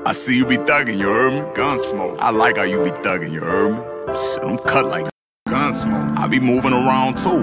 I see you be thuggin', you heard me? Gunsmoke. I like how you be thuggin', you heard me? Shit, I'm cut like Gunsmoke. I be moving around too.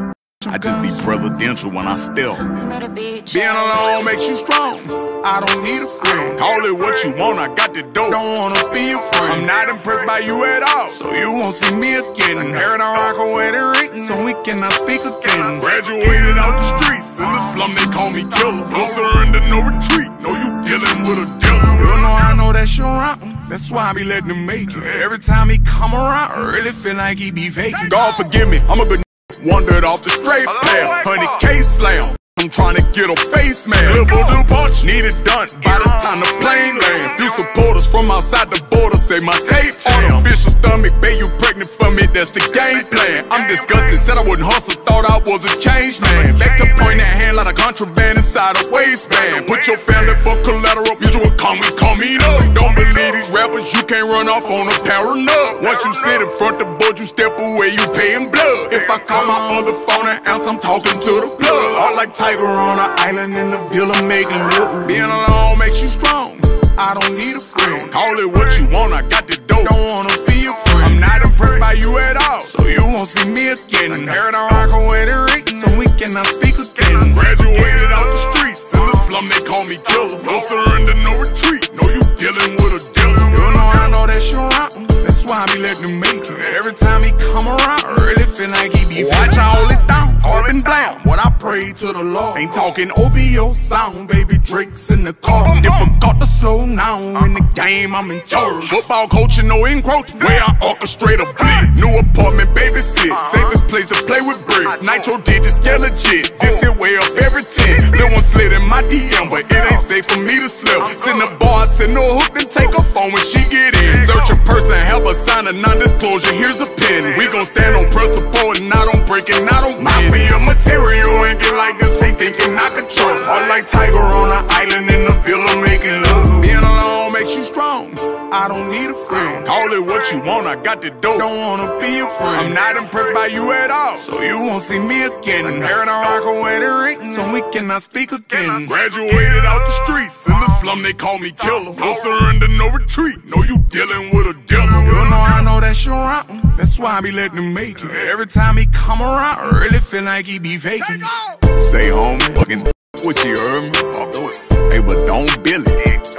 I just be presidential when I stealth. Being alone makes you strong. I don't need a friend. Call it what you want, I got the dope. Don't wanna be your friend. I'm not impressed by you at all, so you won't see me again. Heard I rock away the written, so we cannot speak again. Graduated out the streets, in the slum they call me killer. No surrender, no retreat. No, you dealing with a dealer. You know I know that you're wrong. That's why I be letting him make it. Every time he come around, I really feel like he be faking. God forgive me, I'm a good wandered off the straight path. 100K slam, I'm trying to get a face man. Clifford the punch, need it done by the time the plane land. Few supporters from outside the border say my tape on official stomach, babe, you pregnant for me, that's the game plan. I'm disgusted, said I wouldn't hustle, thought I was a change man. Back to point that hand like a contraband inside a waistband. Put your family for collateral, usual call me up. Don't believe these rappers, you can't run off on a paranoid. Once you sit in front the board, you step away, you paying blood. If I call my other phone and answer, I'm talking to the plug. All like Tiger on an island in the villa making love. Being alone makes you strong. I don't need a friend. Call it what you want, I got the dope. Don't wanna be your friend. I'm not impressed by you at all, so you won't see me again. Heard I rock away the written, so we cannot speak again. Graduated out the streets, in the slum they call me killer. No surrender, no retreat. No, you dealing with a dealer. You know I know that you're wrong. That's why I be letting him make it. Every time he come around, I really feel like he be watch I hold it down. Carbon blam, what I pray to the Lord. Ain't talking OVO sound, baby Drake's in the car. Difficult to slow down in the game, I'm in charge. Football coaching, no encroachment, where I orchestrate a blitz. New apartment, babysit, safest place to play with bricks. Nitro digits, get legit, this hit way up every 10. Little one slid in my DM, but it ain't safe for me to slip. Send the bar, send no hook, then take a phone when she get in. Search a person, have a sign of non-disclosure, here's a pen. We gon' stand on principle and not on breaking, not on mafia material. Ain't get like this from thinking I could trust. All like Tiger on an island in the villa making love. Being alone makes you strong. I don't need a friend. Call it what you want, I got the dope. Don't wanna be your friend. I'm not impressed by you at all, so you won't see me again. Heard I rock away the written, so we cannot speak again. Graduated out the streets, in the slum they call me killer. No surrender, no retreat. No, you dealing with a dealer. You know I know that you're wrong. That's why I be letting him make it. Every time he come around, I really feel like he be faking. Say homie, fucking what you heard me? Hey, but don't bill it.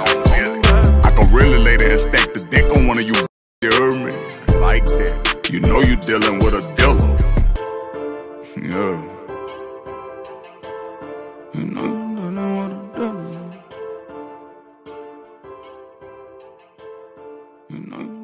I can really lay there and stack the deck on one of you. You heard me? Like that. You know you dealing with a dealer. Yeah. You know you dealing with a dealer. You know.